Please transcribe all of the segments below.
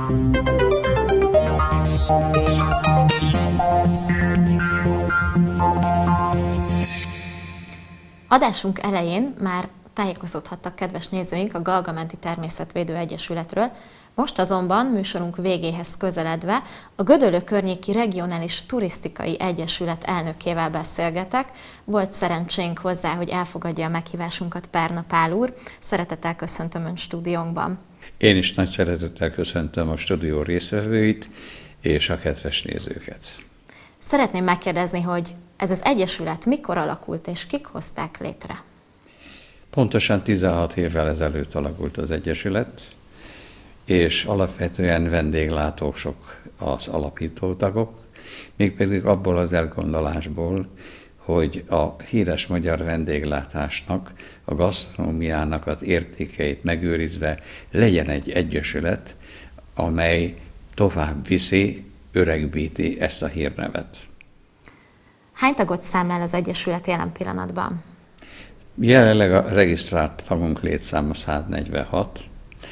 Adásunk elején már tájékozódhattak kedves nézőink a Galga-menti Természetvédő Egyesületről, most azonban műsorunk végéhez közeledve a Gödöllő környéki Regionális Turisztikai Egyesület elnökével beszélgetek. Volt szerencsénk hozzá, hogy elfogadja a meghívásunkat Párna Pál úr. Szeretettel köszöntöm Önt stúdiónkban. Én is nagy szeretettel köszöntöm a stúdió résztvevőit és a kedves nézőket. Szeretném megkérdezni, hogy ez az egyesület mikor alakult és kik hozták létre? Pontosan 16 évvel ezelőtt alakult az egyesület, és alapvetően vendéglátósok az alapítótagok, mégpedig abból az elgondolásból, hogy a híres magyar vendéglátásnak, a gasztronómiának az értékeit megőrizve legyen egy egyesület, amely tovább viszi, öregbíti ezt a hírnevet. Hány tagot számlál az egyesület jelen pillanatban? Jelenleg a regisztrált tagunk létszáma 146,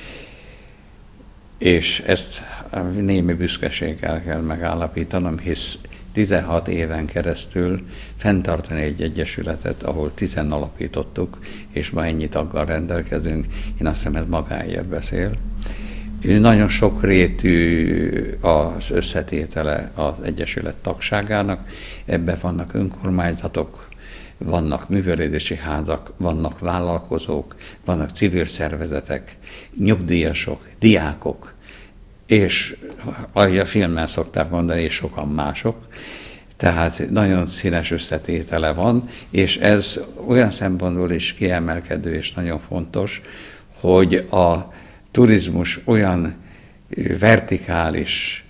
és ezt némi büszkeséggel kell megállapítanom, hisz 16 éven keresztül fenntartani egy egyesületet, ahol 10 alapítottuk, és ma ennyi taggal rendelkezünk, én azt hiszem, ez magáért beszél. Nagyon sokrétű az összetétele az egyesület tagságának, ebben vannak önkormányzatok, vannak művelődési házak, vannak vállalkozók, vannak civil szervezetek, nyugdíjasok, diákok, és ahogy a filmben szokták mondani, és sokan mások. Tehát nagyon színes összetétele van, és ez olyan szempontból is kiemelkedő és nagyon fontos, hogy a turizmus olyan vertikális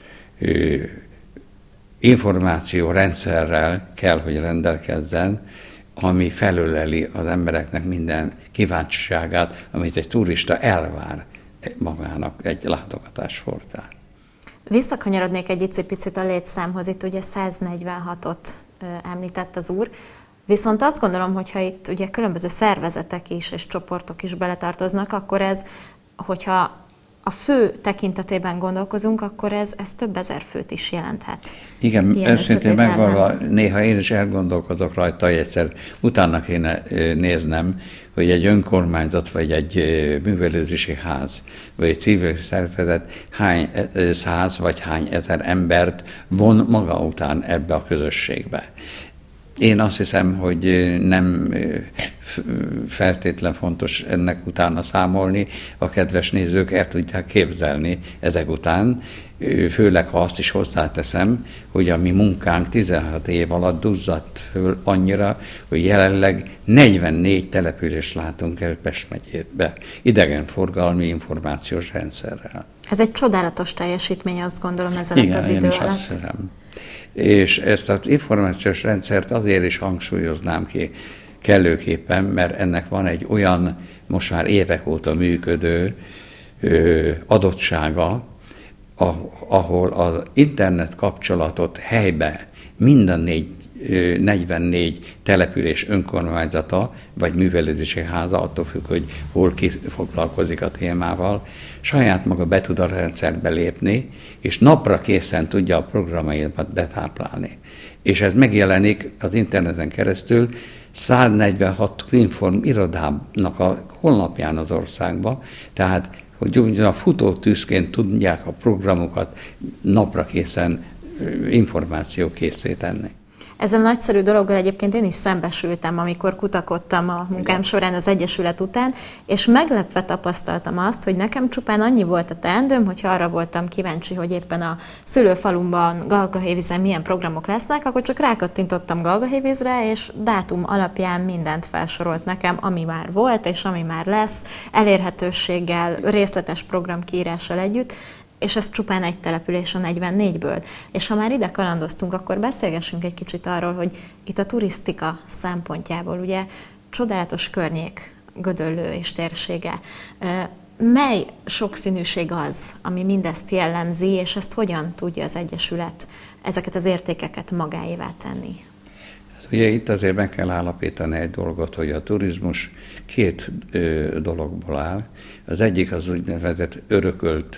információrendszerrel kell, hogy rendelkezzen, ami felöleli az embereknek minden kíváncsiságát, amit egy turista elvár magának egy látogatás során. Visszakanyarodnék egy icipicit a létszámhoz, itt ugye 146-ot említett az úr, viszont azt gondolom, hogyha itt ugye különböző szervezetek is és csoportok is beletartoznak, akkor ez, hogyha a fő tekintetében gondolkozunk, akkor ez több ezer főt is jelenthet. Igen, őszintén megvalva, néha én is elgondolkodok rajta, hogy egyszer utána kéne néznem, hogy egy önkormányzat, vagy egy művelődési ház, vagy egy civil szervezet hány 100 vagy hány ezer embert von maga után ebbe a közösségbe. Én azt hiszem, hogy nem feltétlen fontos ennek utána számolni, a kedves nézők el tudják képzelni ezek után, főleg ha azt is hozzáteszem, hogy a mi munkánk 16 év alatt duzzadt föl annyira, hogy jelenleg 44 települést látunk el Pest megyébe, idegenforgalmi információs rendszerrel. Ez egy csodálatos teljesítmény, azt gondolom, ez alatt az idő alatt. Igen, én is azt hiszem. És ezt az információs rendszert azért is hangsúlyoznám ki kellőképpen, mert ennek van egy olyan, most már évek óta működő adottsága, ahol az internet kapcsolatot helybe minden 44 település önkormányzata, vagy művelődési háza, attól függ, hogy hol ki foglalkozik a témával, saját maga be tud a rendszerbe lépni, és napra készen tudja a programjaimat betáplálni. És ez megjelenik az interneten keresztül 146 Inform irodának a honlapján az országban, tehát hogy a futótűzként tudják a programokat napra készen információkészé tenni. Ezzel nagyszerű dologgal egyébként én is szembesültem, amikor kutakodtam a munkám során az Egyesület után, és meglepve tapasztaltam azt, hogy nekem csupán annyi volt a teendőm, hogyha arra voltam kíváncsi, hogy éppen a szülőfalumban Galgahévízen milyen programok lesznek, akkor csak rákattintottam Galgahévízre, és dátum alapján mindent felsorolt nekem, ami már volt, és ami már lesz, elérhetőséggel, részletes programkiírással együtt, és ez csupán egy település a 44-ből. És ha már ide kalandoztunk, akkor beszélgessünk egy kicsit arról, hogy itt a turisztika szempontjából, ugye csodálatos környék, Gödöllő és térsége. Mely sokszínűség az, ami mindezt jellemzi, és ezt hogyan tudja az Egyesület ezeket az értékeket magáévá tenni? Ugye itt azért meg kell állapítani egy dolgot, hogy a turizmus két dologból áll. Az egyik az úgynevezett örökölt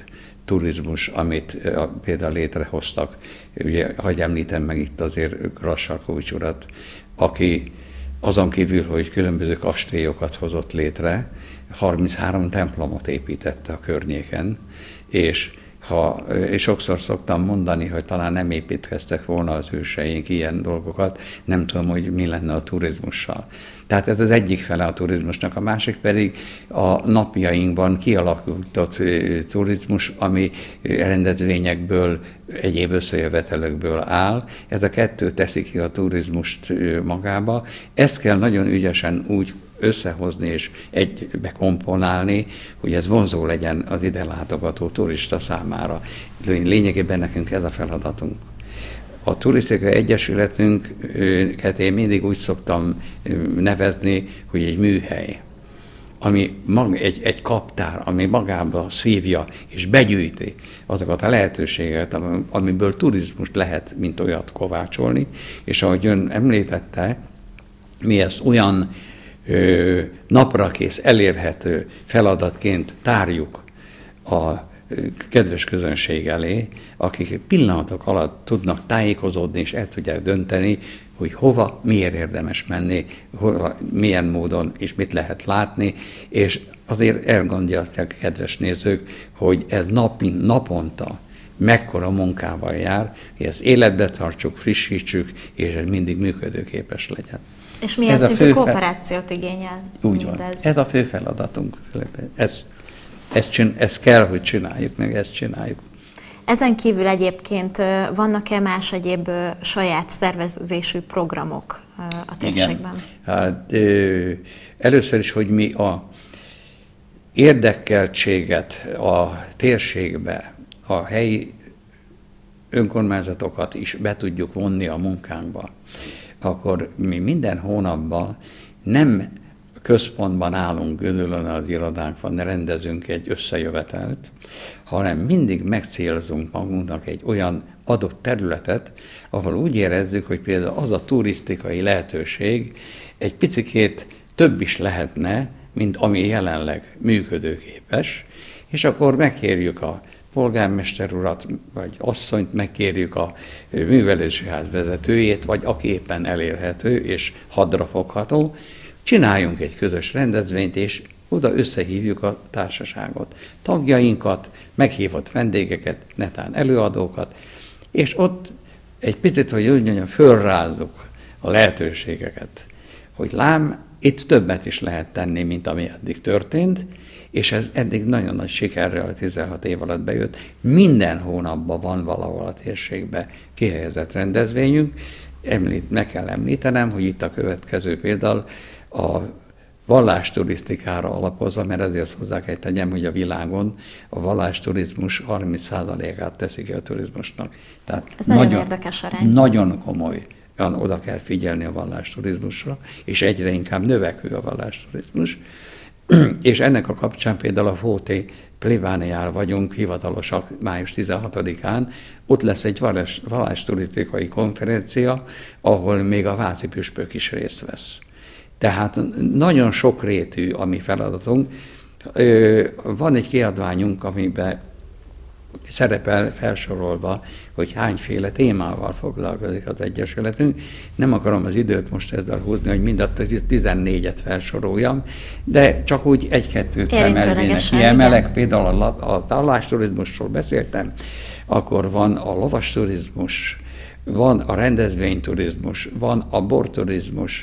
turizmus, amit például létrehoztak. Ugye, hagyj említem meg itt azért Grassalkovich urat, aki azon kívül, hogy különböző kastélyokat hozott létre, 33 templomot építette a környéken, és sokszor szoktam mondani, hogy talán nem építkeztek volna az őseink ilyen dolgokat, nem tudom, hogy mi lenne a turizmussal. Tehát ez az egyik fele a turizmusnak, a másik pedig a napjainkban kialakított turizmus, ami rendezvényekből, egyéb összejövetelekből áll. Ez a kettő teszi ki a turizmust magába. Ezt kell nagyon ügyesen úgy összehozni és egybe komponálni, hogy ez vonzó legyen az ide látogató turista számára. Lényegében nekünk ez a feladatunk. A Turisztikai Egyesületünket én mindig úgy szoktam nevezni, hogy egy műhely, ami egy kaptár, ami magába szívja és begyűjti azokat a lehetőségeket, amiből turizmust lehet, mint olyat kovácsolni, és ahogy ön említette, mi ezt olyan naprakész, elérhető feladatként tárjuk a kedves közönség elé, akik pillanatok alatt tudnak tájékozódni, és el tudják dönteni, hogy hova, miért érdemes menni, hova, milyen módon, és mit lehet látni, és azért elgondolják, kedves nézők, hogy ez naponta mekkora munkával jár, hogy ezt életbe tartsuk, frissítsük, és ez mindig működőképes legyen. És milyen szintű kooperációt igényel? Úgy van. Ez a fő feladatunk. Ezt kell, hogy csináljuk, meg ezt csináljuk. Ezen kívül egyébként vannak-e más egyéb saját szervezésű programok a térségben? Igen. Hát, először is, hogy mi a érdekeltséget a térségbe, a helyi önkormányzatokat is be tudjuk vonni a munkánkba, akkor mi minden hónapban nem központban állunk Gödöllőn az irodánkban, rendezünk egy összejövetelt, hanem mindig megcélzunk magunknak egy olyan adott területet, ahol úgy érezzük, hogy például az a turisztikai lehetőség egy picikét több is lehetne, mint ami jelenleg működőképes, és akkor megkérjük a polgármester urat, vagy asszonyt, megkérjük a művelődésház vezetőjét, vagy aki éppen elérhető és hadrafogható, csináljunk egy közös rendezvényt, és oda összehívjuk a társaságot, tagjainkat, meghívott vendégeket, netán előadókat, és ott egy picit, hogy úgy mondjam, fölrázzuk a lehetőségeket, hogy lám, itt többet is lehet tenni, mint ami eddig történt, és ez eddig nagyon nagy sikerrel 16 év alatt bejött. Minden hónapban van valahol a térségben kihelyezett rendezvényünk. Meg kell említenem, hogy itt a következő például a vallásturisztikára alapozva, mert ezért hozzá kell tegyem, hogy a világon a vallásturizmus 30%-át teszi ki a turizmusnak. Tehát ez nagyon érdekes arány. Nagyon komoly. Oda kell figyelni a vallásturizmusra, és egyre inkább növekvő a vallásturizmus. És ennek a kapcsán például a Fóti plébániára vagyunk hivatalosak május 16-án, ott lesz egy vallásturisztikai konferencia, ahol még a váci püspök is részt vesz. Tehát nagyon sokrétű a mi feladatunk. Van egy kiadványunk, amiben szerepel felsorolva, hogy hányféle témával foglalkozik az Egyesületünk. Nem akarom az időt most ezzel húzni, hogy mind a 14-et felsoroljam, de csak úgy egy-kettőt szemelvének kiemelek. Például a vallásturizmusról beszéltem, akkor van a lovasturizmus, van a rendezvényturizmus, van a borturizmus,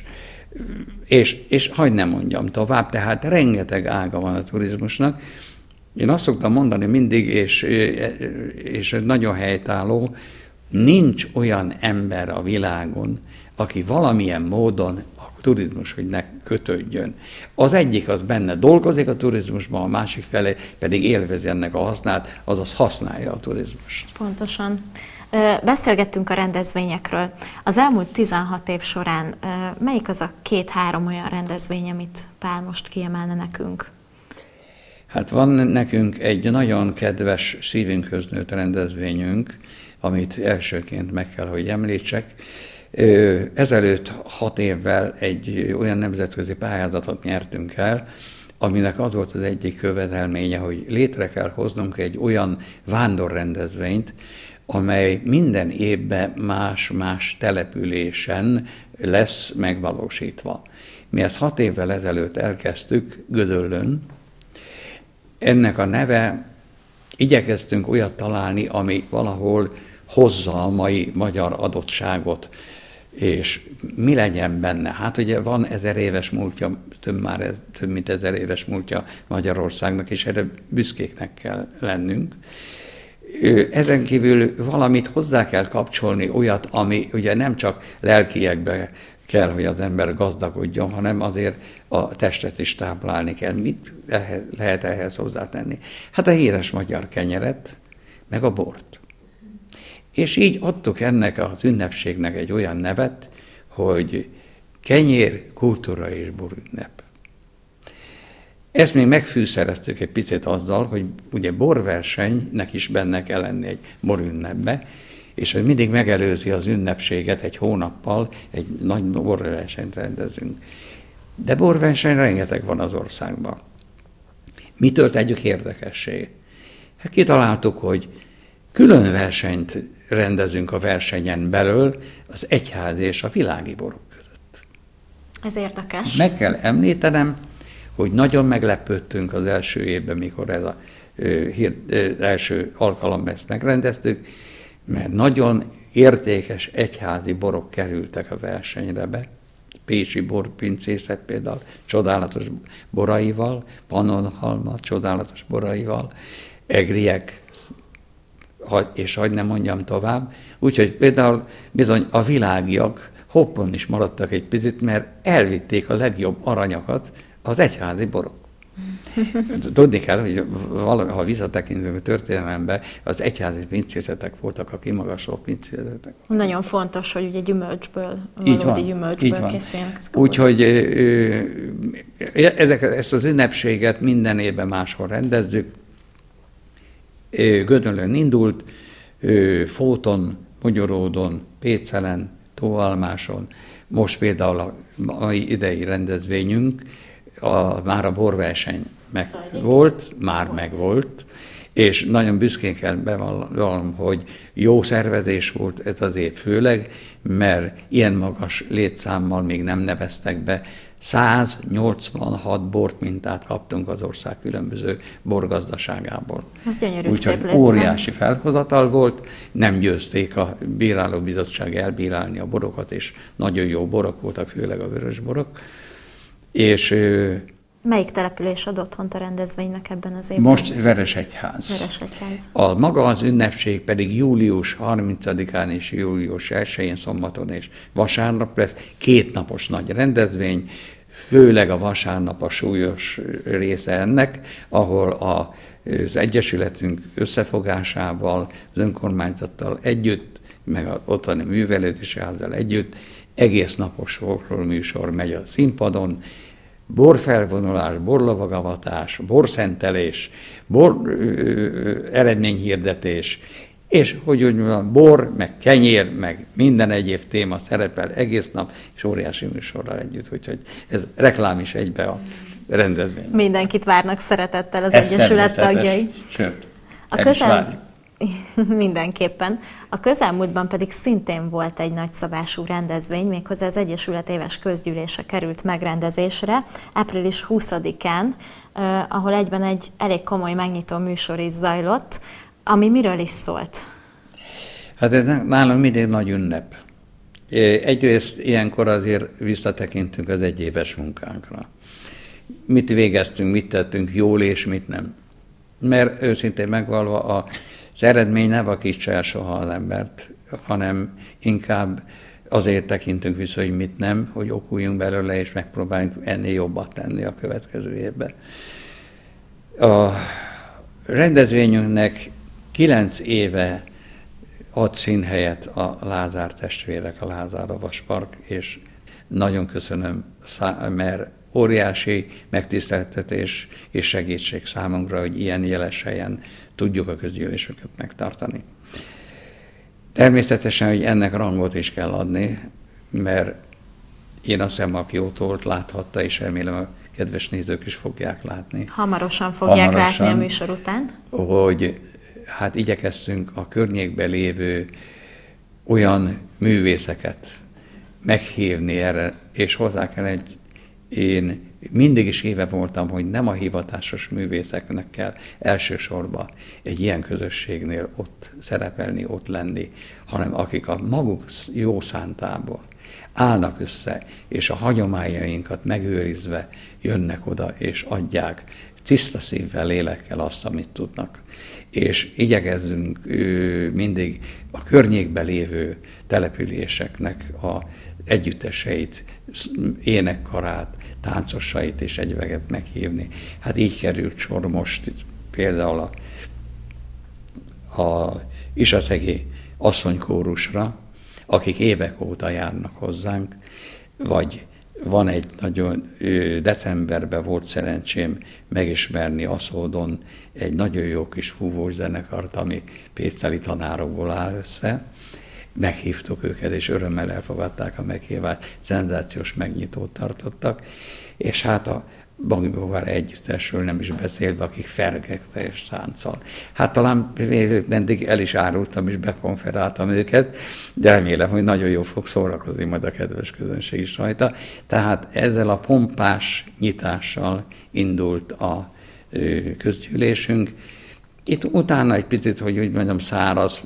és hagyd ne mondjam tovább, tehát rengeteg ága van a turizmusnak. Én azt szoktam mondani mindig, és nagyon helytálló, nincs olyan ember a világon, aki valamilyen módon a turizmushoz ne kötődjön. Az egyik az benne dolgozik a turizmusban, a másik fele pedig élvezi ennek a hasznát, azaz használja a turizmust. Pontosan. Beszélgettünk a rendezvényekről. Az elmúlt 16 év során melyik az a 2-3 olyan rendezvény, amit Pál most kiemelne nekünk? Hát van nekünk egy nagyon kedves, szívünkhöz nőtt rendezvényünk, amit elsőként meg kell, hogy említsek. Ezelőtt 6 évvel egy olyan nemzetközi pályázatot nyertünk el, aminek az volt az egyik követelménye, hogy létre kell hoznunk egy olyan vándorrendezvényt, amely minden évben más-más településen lesz megvalósítva. Mi ezt 6 évvel ezelőtt elkezdtük Gödöllőn. Ennek a neve, igyekeztünk olyat találni, ami valahol hozza a mai magyar adottságot, és mi legyen benne? Hát ugye van 1000 éves múltja, több mint 1000 éves múltja Magyarországnak, és erre büszkéknek kell lennünk. Ezen kívül valamit hozzá kell kapcsolni, olyat, ami ugye nem csak lelkiekbe kell, hogy az ember gazdagodjon, hanem azért a testet is táplálni kell. Mit lehet ehhez hozzátenni? Hát a híres magyar kenyeret, meg a bort. És így adtuk ennek az ünnepségnek egy olyan nevet, hogy kenyér, kultúra és borünnep. Ezt még megfűszereztük egy picit azzal, hogy ugye borversenynek is benne kell lenni egy borünnepbe, és hogy mindig megelőzi az ünnepséget egy hónappal, egy nagy borversenyt rendezünk. De borverseny rengeteg van az országban. Mitől tegyük érdekessé? Hát kitaláltuk, hogy külön versenyt rendezünk a versenyen belül az egyházi és a világi borok között. Ez érdekes. Meg kell említenem, hogy nagyon meglepődtünk az első évben, mikor ez az első alkalommal ezt megrendeztük, mert nagyon értékes egyházi borok kerültek a versenyre be. Pécsi borpincészet például csodálatos boraival, Pannonhalma csodálatos boraival, egriek, és hagy nem mondjam tovább. Úgyhogy például bizony a világiak hoppon is maradtak egy picit, mert elvitték a legjobb aranyakat az egyházi borok. Tudni kell, hogy ha visszatekintünk a történelembe, az egyházi pincészetek voltak a kimagasló pincészetek. Nagyon fontos, hogy ugye gyümölcsből, valódi gyümölcsből készülnek. Úgyhogy ezt az ünnepséget minden évben máshol rendezzük. Gödöllőn indult, Fóton, Mogyoródon, Pécelen, Tóalmáson, most például a mai idei rendezvényünk, már a borverseny megvolt, és nagyon büszkén kell bevallom, hogy jó szervezés volt ez az év főleg, mert ilyen magas létszámmal még nem neveztek be. 186 bormintát kaptunk az ország különböző borgazdaságából. Ez gyönyörű, úgyhogy szép létszám. Óriási felhozatal volt, nem győzték a bírálóbizottság elbírálni a borokat, és nagyon jó borok voltak, főleg a vörös borok. És melyik település ad otthont a rendezvénynek ebben az évben? most Veresegyház. Veresegyház. A maga az ünnepség pedig július 30-án és július 1-én szombaton és vasárnap lesz. 2 napos nagy rendezvény, főleg a vasárnap a súlyos része ennek, ahol az Egyesületünk összefogásával, az önkormányzattal együtt, meg az ottani művelődési házzal együtt egész napos folklórműsor megy a színpadon, borfelvonulás, borlovagavatás, borszentelés, eredményhirdetés, és hogy úgy mondjam, bor, meg kenyér, meg minden egyéb téma szerepel egész nap, és óriási műsorral együtt, úgyhogy ez reklám is egybe a rendezvény. Mindenkit várnak szeretettel az Egyesület tagjai. Sőt, mindenképpen. A közelmúltban pedig szintén volt egy nagyszabású rendezvény, méghozzá az Egyesület éves közgyűlése került megrendezésre, április 20-án, ahol egyben egy elég komoly megnyitó műsor is zajlott, ami miről is szólt? Hát ez nálunk mindig nagy ünnep. Egyrészt ilyenkor azért visszatekintünk az egyéves munkánkra. Mit végeztünk, mit tettünk jól, és mit nem. Mert őszintén megvalva az eredmény nem vakítsa el soha az embert, hanem inkább azért tekintünk vissza, hogy mit nem, hogy okuljunk belőle, és megpróbáljunk ennél jobbat tenni a következő évben. A rendezvényünknek 9 éve ad színhelyet a Lázár testvérek, a Lázár a Vaspark, és nagyon köszönöm, mert óriási megtiszteltetés és segítség számunkra, hogy ilyen jeles helyen tudjuk a közgyűléseket megtartani. Természetesen, hogy ennek rangot is kell adni, mert én azt hiszem, aki ott volt, láthatta, és remélem a kedves nézők is fogják látni. Hamarosan fogják látni a műsor után. Hogy hát igyekeztünk a környékben lévő olyan művészeket meghívni erre, és hozzá kell én mindig is éve voltam, hogy nem a hivatásos művészeknek kell elsősorban egy ilyen közösségnél ott szerepelni, ott lenni, hanem akik a maguk jó szántából állnak össze, és a hagyományainkat megőrizve jönnek oda, és adják tiszta szívvel, lélekkel azt, amit tudnak. És igyekezzünk mindig a környékben lévő településeknek a együtteseit, énekkarát, táncosait és egyveget meghívni. Hát így került sor most például a Isaszegi asszonykórusra, akik évek óta járnak hozzánk, vagy van egy nagyon, decemberben volt szerencsém megismerni Aszódon egy nagyon jó kis fúvós zenekart, ami péceli tanárokból áll össze. Meghívtuk őket, és örömmel elfogadták a meghívást, szenzációs megnyitót tartottak, és hát a Bankbóvár együttesről nem is beszélve, akik fergekte és tánccal. Hát talán mindig el is árultam, és bekonferáltam őket, de remélem, hogy nagyon jól fog szórakozni majd a kedves közönség is rajta. Tehát ezzel a pompás nyitással indult a közgyűlésünk. Itt utána egy picit, hogy úgy mondjam, száraz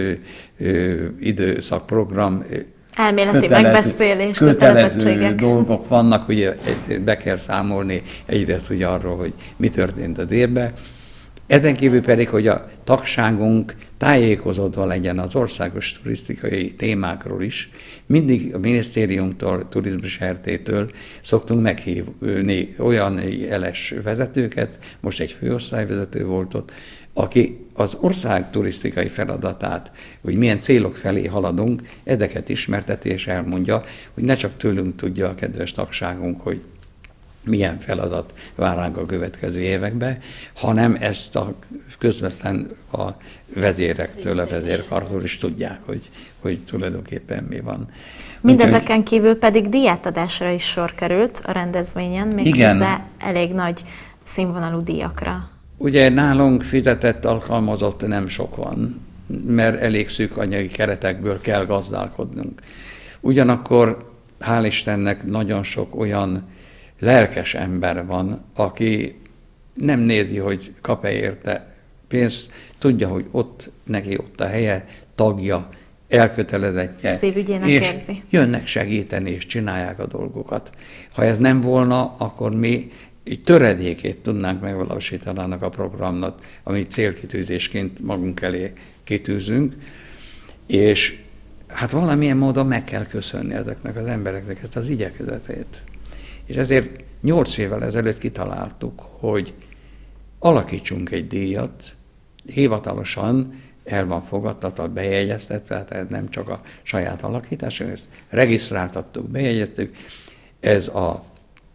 időszakprogram, elméleti megbeszélés, kötelező dolgok vannak, ugye be kell számolni egyrészt ugye arról, hogy mi történt az évben. Ezen kívül pedig, hogy a tagságunk tájékozódva legyen az országos turisztikai témákról is. Mindig a minisztériumtól, turizmus RT-től szoktunk meghívni olyan jeles vezetőket, most egy főosztályvezető volt ott, aki az ország turisztikai feladatát, hogy milyen célok felé haladunk, ezeket ismerteti és elmondja, hogy ne csak tőlünk tudja a kedves tagságunk, hogy milyen feladat vár ránk a következő években, hanem ezt a közvetlen a vezérektől, a vezérkartól is tudják, hogy tulajdonképpen mi van. Mindezeken kívül pedig díjátadásra is sor került a rendezvényen, méghozzá elég nagy színvonalú díjakra. Ugye nálunk fizetett alkalmazott nem sok van, mert elég szűk anyagi keretekből kell gazdálkodnunk. Ugyanakkor hál' Istennek nagyon sok olyan lelkes ember van, aki nem nézi, hogy kap-e érte pénzt, tudja, hogy ott neki ott a helye, tagja, elkötelezettje, szívügyének és érzi. Jönnek segíteni, és csinálják a dolgokat. Ha ez nem volna, akkor mi egy töredékét tudnánk megvalósítani annak a programnak, amit célkitűzésként magunk elé kitűzünk, és hát valamilyen módon meg kell köszönni ezeknek az embereknek ezt az igyekezetét. És ezért 8 évvel ezelőtt kitaláltuk, hogy alakítsunk egy díjat, hivatalosan el van fogadtatva, bejegyeztetve, tehát nem csak a saját alakításunk, ezt regisztráltattuk, bejegyeztük, ez a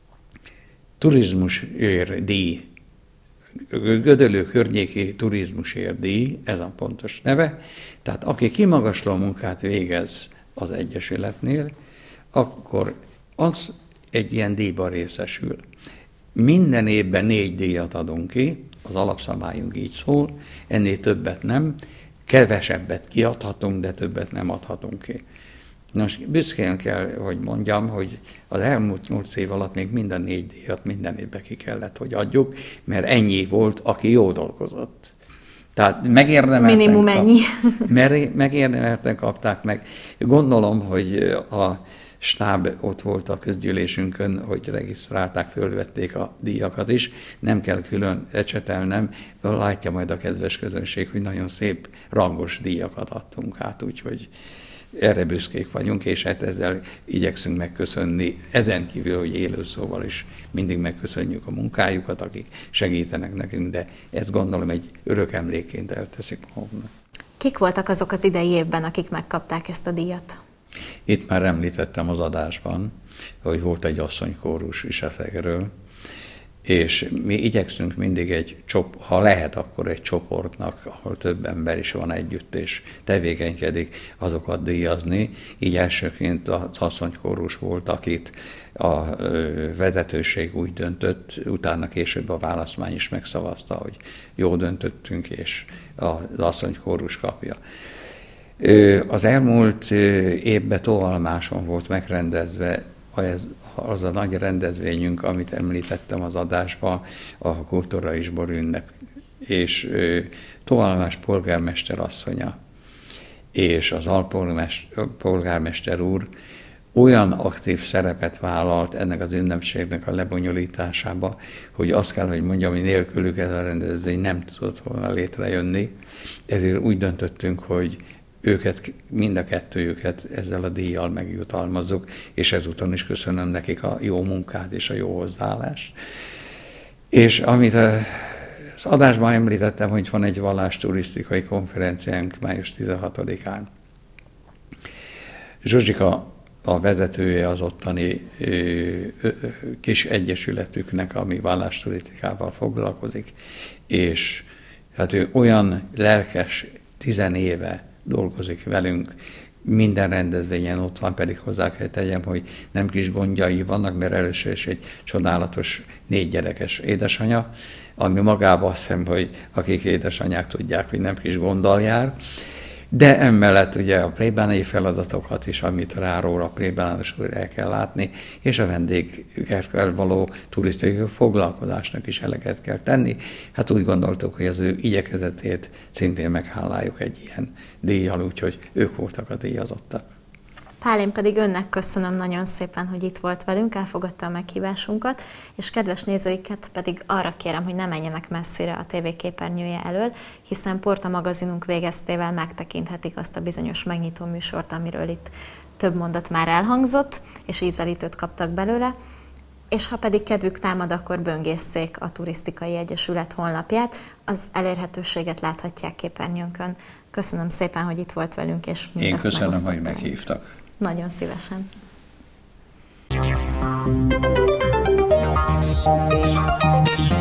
turizmusért díj, Gödöllő környéki turizmusért díj, ez a pontos neve, tehát aki kimagasló munkát végez az Egyesületnél, akkor az egy ilyen díjban részesül. Minden évben 4 díjat adunk ki, az alapszabályunk így szól, ennél többet nem, kevesebbet kiadhatunk, de többet nem adhatunk ki. Most büszkén kell, hogy mondjam, hogy az elmúlt 8 év alatt még minden 4 díjat minden évben ki kellett, hogy adjuk, mert ennyi volt, aki jól dolgozott. Tehát megérdemelten minimum ennyi. Megérdemelten kapták meg. Gondolom, hogy a stáb ott volt a közgyűlésünkön, hogy regisztrálták, fölvették a díjakat is. Nem kell külön ecsetelnem, látja majd a kedves közönség, hogy nagyon szép, rangos díjakat adtunk át, úgyhogy erre büszkék vagyunk, és hát ezzel igyekszünk megköszönni, ezen kívül, hogy élőszóval is mindig megköszönjük a munkájukat, akik segítenek nekünk, de ezt gondolom egy örök emlékként elteszik maguknak. Kik voltak azok az idei évben, akik megkapták ezt a díjat? Itt már említettem az adásban, hogy volt egy asszonykórus Isaszegről, és mi igyekszünk mindig ha lehet, akkor egy csoportnak, ahol több ember is van együtt, és tevékenykedik, azokat díjazni. Így elsőként az asszonykórus volt, akit a vezetőség úgy döntött, utána később a választmány is megszavazta, hogy jó döntöttünk, és az asszonykórus kapja. Az elmúlt évben Tóalmáson volt megrendezve az a nagy rendezvényünk, amit említettem az adásban, a kulturális borünnep, és Tóalmás polgármester asszonya és az alpolgármester úr olyan aktív szerepet vállalt ennek az ünnepségnek a lebonyolításába, hogy azt kell, hogy mondjam, hogy nélkülük ez a rendezvény nem tudott volna létrejönni. Ezért úgy döntöttünk, hogy őket, mind a kettőjüket ezzel a díjjal megjutalmazzuk, és ezúton is köszönöm nekik a jó munkát és a jó hozzáállást. És amit az adásban említettem, hogy van egy vallásturisztikai konferenciánk május 16-án. Zsuzsika a vezetője az ottani kis egyesületüknek, ami vallásturisztikával foglalkozik, és hát ő olyan lelkes, 10 éve dolgozik velünk, minden rendezvényen ott van, pedig hozzá kell tegyem, hogy nem kis gondjai vannak, mert először is egy csodálatos 4 gyerekes édesanyja, ami magában azt hiszem, hogy akik édesanyák tudják, hogy nem kis gonddal jár, de emellett ugye a plébániai feladatokat is, amit ráról a plébános úr el kell látni, és a vendégekkel való turisztikai foglalkozásnak is eleget kell tenni. Hát úgy gondoltuk, hogy az ő igyekezetét szintén megháláljuk egy ilyen díjjal, úgyhogy ők voltak a díjazottak. Pál, én pedig önnek köszönöm nagyon szépen, hogy itt volt velünk, elfogadta a meghívásunkat, és kedves nézőiket pedig arra kérem, hogy ne menjenek messzire a tévé képernyője elől, hiszen Porta magazinunk végeztével megtekinthetik azt a bizonyos megnyitó műsort, amiről itt több mondat már elhangzott, és ízelítőt kaptak belőle. És ha pedig kedvük támad, akkor böngészszék a Turisztikai Egyesület honlapját, az elérhetőséget láthatják képernyőnkön. Köszönöm szépen, hogy itt volt velünk, és mindezt Én köszönöm, hogy meghívtak. Nagyon szívesen. Thank you.